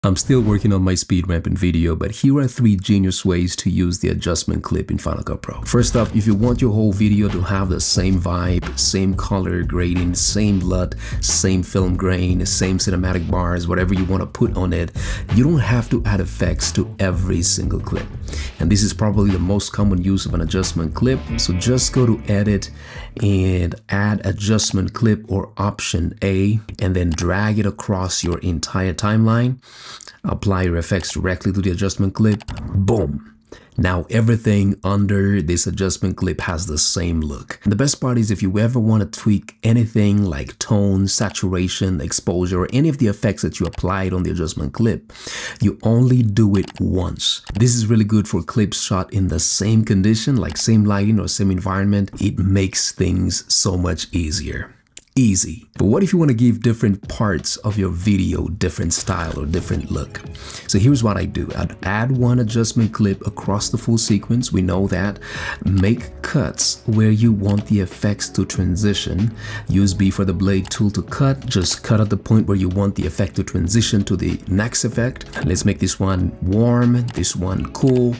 I'm still working on my speed ramping video, but here are 3 genius ways to use the adjustment clip in Final Cut Pro. First up, if you want your whole video to have the same vibe, same color grading, same LUT, same film grain, same cinematic bars, whatever you want to put on it, you don't have to add effects to every single clip. And this is probably the most common use of an adjustment clip. So just go to Edit and add adjustment clip or Option A, and then drag it across your entire timeline. Apply your effects directly to the adjustment clip. Boom. Now everything under this adjustment clip has the same look. The best part is if you ever want to tweak anything like tone, saturation, exposure, or any of the effects that you applied on the adjustment clip, you only do it once. This is really good for clips shot in the same condition, like same lighting or same environment. It makes things so much easier. Easy. But what if you want to give different parts of your video different style or different look? So here's what I do. I'd add one adjustment clip across the full sequence. We know that. Make cuts where you want the effects to transition. Use B for the blade tool to cut. Just cut at the point where you want the effect to transition to the next effect. Let's make this one warm, this one cool.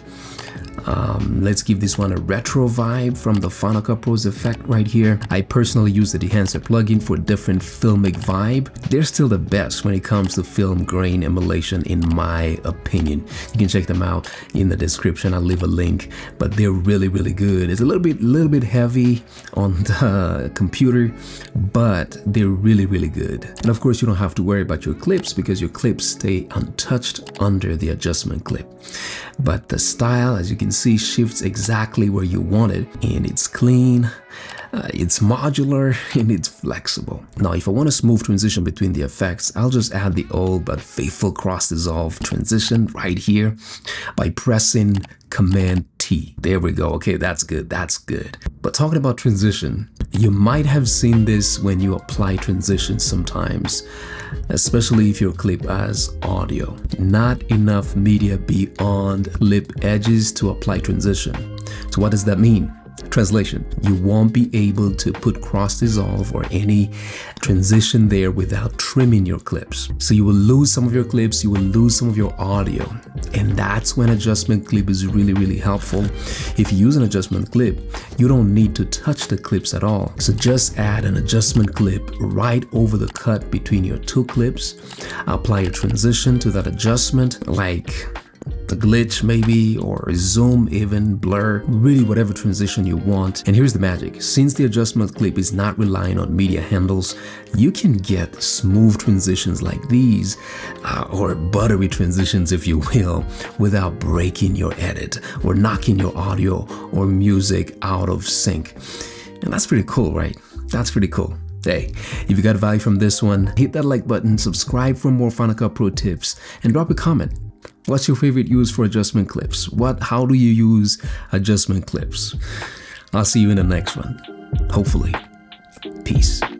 Let's give this one a retro vibe from the Final Cut Pro's effect right here. I personally use the Dehancer plugin for different filmic vibe. They're still the best when it comes to film grain emulation, in my opinion. You can check them out in the description. I'll leave a link, but they're really, really good. It's a little bit heavy on the computer, but they're really, really good. And of course, you don't have to worry about your clips because your clips stay untouched under the adjustment clip. But the style, as you can see, shifts exactly where you want it, and it's clean, it's modular, and it's flexible. Now, if I want a smooth transition between the effects, I'll just add the old but faithful cross dissolve transition right here by pressing Command T. There we go. Okay, that's good. That's good. But talking about transition, you might have seen this when you apply transitions sometimes, especially if your clip has audio. Not enough media beyond lip edges to apply transition. So what does that mean? Translation: you won't be able to put cross dissolve or any transition there without trimming your clips. So you will lose some of your clips, you will lose some of your audio. And that's when adjustment clip is really, really helpful. If you use an adjustment clip, you don't need to touch the clips at all. So just add an adjustment clip right over the cut between your 2 clips. Apply a transition to that adjustment, like the glitch maybe, or zoom, even blur, really whatever transition you want. And here's the magic: since the adjustment clip is not relying on media handles, you can get smooth transitions like these, or buttery transitions if you will, without breaking your edit or knocking your audio or music out of sync. And that's pretty cool, right? That's pretty cool. Hey, if you got value from this one, hit that like button, subscribe for more Final Cut Pro tips, and drop a comment. What's your favorite use for adjustment clips? How do you use adjustment clips? I'll see you in the next one. Hopefully. Peace.